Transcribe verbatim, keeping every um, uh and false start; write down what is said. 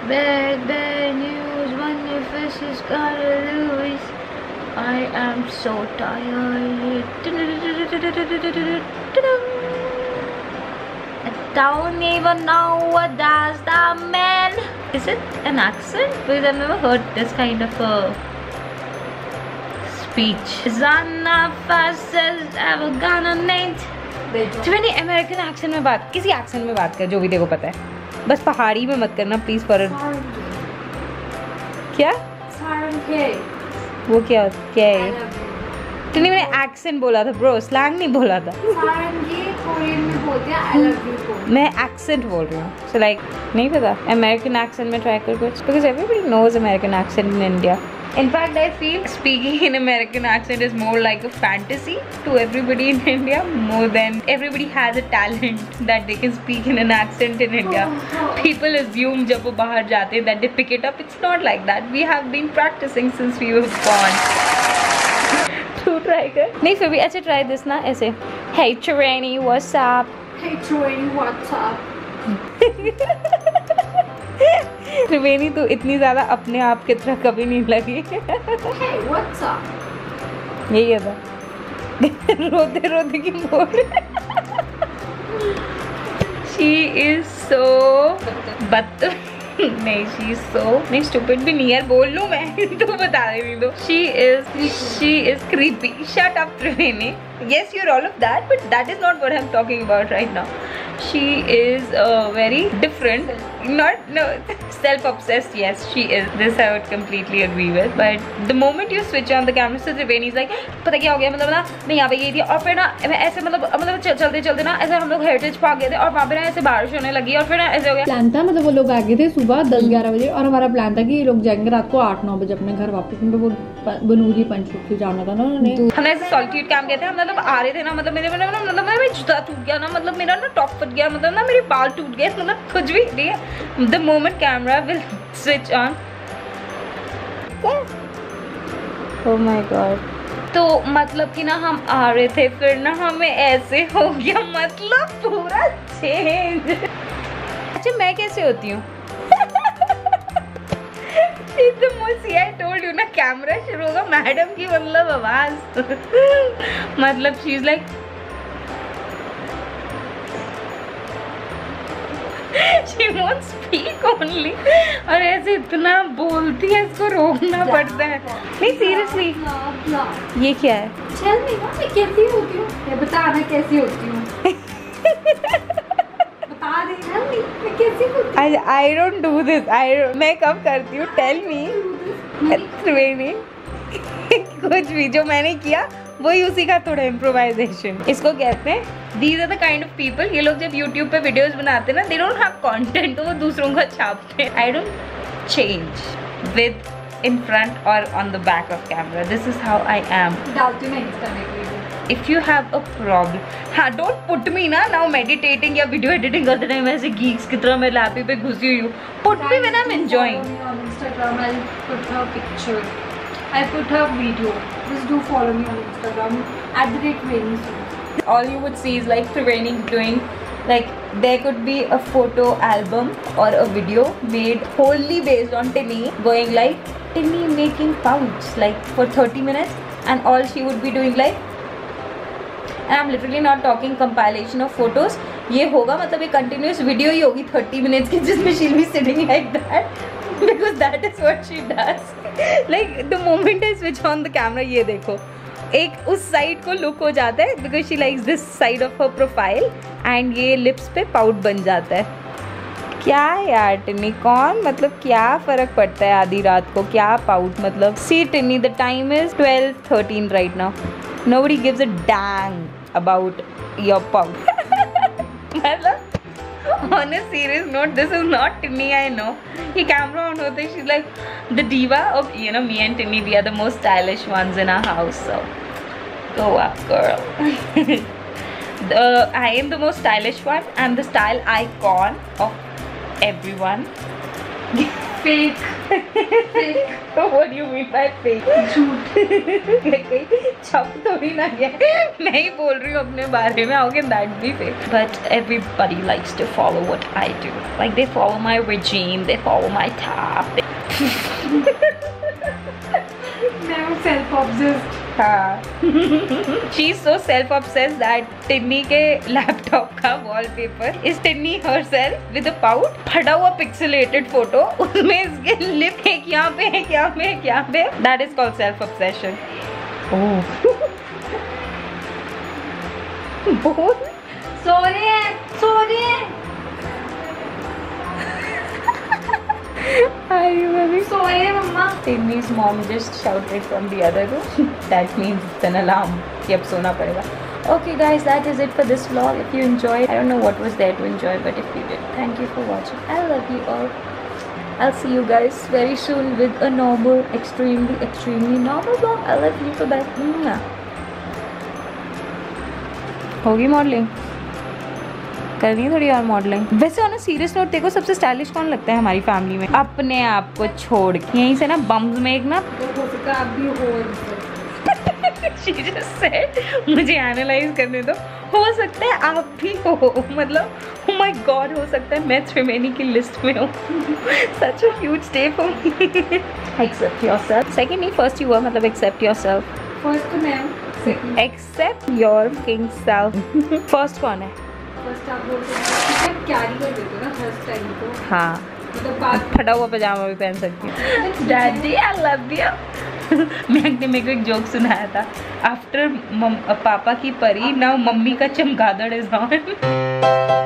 Bad, bad news, one your fish is gotta lose. I am so tired. I don't even know what does that mean. Is it an accent? Because I've never heard this kind of a speech. Is that not fastest ever gonna need? Triveni American accent में बात, किसी accent में बात कर जो भी देखो पता है, बस पहाड़ी में मत करना प्लीज। पर क्या वो क्या क्या है? तूने मैंने एक्सेंट बोला था ब्रो, स्लैंग नहीं बोला था। कोरियन में बोलते हैं आई लव यू, मैं एक्सेंट बोल रही हूँ। सो लाइक नहीं पता अमेरिकन एक्सेंट में ट्राई कर कुछ, because everybody knows American accent in India. In fact, I feel speaking in American accent is more like a fantasy to everybody in India, more than everybody has a talent that they can speak in an accent in India. People assume जब वो बाहर जाते that they pick it up. It's not like that. We have been practicing since we were born. तू try कर। नहीं फिर भी अच्छा try this ना ऐसे। Hey Triveni, what's up? Hey Triveni, what's up? त्रिवेणी तो इतनी ज्यादा अपने आप की तरह कभी नहीं लगी। hey, what's up? यही था रोते रोते की बोल। She is so बत नहीं she is so नहीं stupid भी नहीं यार, बोल लूँ मैं तो बता रही तो। She is she is creepy. Shut up Triveni. Yes, you're all of that, but that is not what I'm talking about right now. She is uh, very different. Not no self-obsessed. Yes, she is. This I would completely agree with. But the moment you switch on the camera, so Triveni is like, पता क्या हो गया मतलब ना मैं यहाँ पे गई थी और फिर ना मैं ऐसे मतलब मतलब चलते चलते ना ऐसे हम लोग हेरिटेज पार्क गए थे और वहाँ पे ना ऐसे बारिश होने लगी और फिर ना ऐसे हो गया। प्लान था मतलब वो लोग आ गए थे सुबह दस ग्यारह बजे और हमारा प्लान था कि ये लोग जाएंगे रात को आठ नौ बजे अपने घर वापस, क्योंकि वो बनूरी पंचमुखी जाना था ना उन्होंने। हमने ऐसे सॉलिट्यूड कैंप गए थे, हम मतलब आ रहे थे ना मतलब मेरे मतलब मेरा जूता टूट गया ना, मतलब मेरा ना टॉप फट गया, मतलब ना मेरे बाल टूट गए, मतलब कुछ भी नहीं है। The moment camera will switch on, oh my god. तो मतलब कि ना हम आ रहे थे फिर ना हमें ऐसे हो गया, मतलब पूरा चेंज। अच्छा मैं कैसे होती हूँ? I told you ना कैमरा शुरू होगा मैडम की मतलब आवाज मतलब she is like she won't speak only और ऐसे इतना बोलती है, इसको रोकना पड़ता है। नहीं सीरियसली ये क्या है? चल नहीं ना मैं कैसी होती हूँ, ये बता मैं कैसी होती हूँ। बता दे ना मैं कैसी होती हूँ। I I don't do this. I मैं कब करती हूँ? Tell me. त्रिवेणी कुछ भी जो मैंने किया वही उसी का थोड़ा इम्प्रोवाइजेशन इसको कहते हैं। These are the kind of people, ये लोग जब YouTube पे वीडियोस बनाते हैं ना, they don't have content, तो वो दूसरों का छापते हैं। I don't change with in front or on the back of camera. This is how I am. डालती मैं इंस्टा में। If you have a problem, हाँ don't put me ना now meditating या video editing करते टाइम ऐसे geeks की तरह मैं लैपी पे घुसी हुई हूँ। Put me when I'm enjoying. On Instagram I'll put her picture. I put her video. Just do follow me on Instagram at the rate Triveni Sood. All you would see is like Triveni doing, like there could be a photo album or a video made wholly based on Tinny, going like Tinny making pouts like for thirty minutes, and all she would be doing like, and I'm literally not talking compilation of photos. ये होगा मतलब एक continuous video ही होगी thirty minutes की जिसमें she'll be sitting like that. Because that is what she does. Like the moment I switch on the camera, ये देखो एक उस साइड को लुक हो जाता है because she likes this side of her profile, and ये लिप्स पे पाउट बन जाता है। क्या यार टिनी कौन मतलब क्या फर्क पड़ता है आधी रात को, क्या पाउट मतलब। See Tinny the time is twelve thirteen right now. Nobody gives a dang about your pout. मतलब on a serious note, this is not Tinny, I know. ये camera on होते ही she's like the diva of, you know, me and Tinny, we are the most stylish ones in our house, so go up girl. the, I am the most stylish one, I'm the style icon of everyone. फेक फेक। What do you mean by fake? झूठ। कहीं छप तो भी ना गया। मैं ही बोल रही हूँ अपने बारे में, how can that be fake? But everybody likes to follow what I do. Like they follow my regime, they follow my top. मैं हूँ self obsessed। हाँ। She's so self obsessed that Tinni के लैपटॉप का wallpaper is Tinny herself with a pout, फटा हुआ pixelated photo, उसमें इसके lip एक यहाँ पे एक यहाँ पे एक यहाँ पे। That is called self obsession. Oh. बोल। सो रहे हैं, सो रहे हैं। Are you really? सो रहे हैं मम्मा। Tinny's mom just shouted from the other room. That means it's an alarm कि अब सोना पड़ेगा. Okay guys, that is it for this vlog. If you enjoyed, I don't know what was there to enjoy, but if you did, thank you for watching. I love you all. I'll see you guys very soon with a normal, extremely, extremely normal vlog. I love you for that. होगी modelling, करनी है थोड़ी और modelling. वैसे on a serious note देखो, सबसे stylish कौन लगता है हमारी फैमिली में? अपने आप को छोड़ के यहीं से ना बम्स में एक ना हो सकता है आप भी हो। She just said, मुझे एनालाइज करने दो, हो सकता है आप भी हो, मतलब oh my god, हो सकता है मैं त्रिवेणी की लिस्ट में हूँ। Such a huge day for me. Accept yourself. Second नहीं, first you were, मतलब accept yourself. फर्स्ट तो मैं हूँ, second Accept your king self. First कौन है? फर्स्ट आप बोल सकते हैं कैरी कर देते हो ना फर्स्ट टाइम को। हाँ, मतलब बात फटा हुआ पजामा भी पहन सकती हूँ। Daddy I love you. मैंने मेरे को एक जोक सुनाया था, आफ्टर पापा की परी नाउ मम्मी का चमगादड़ इज ऑन।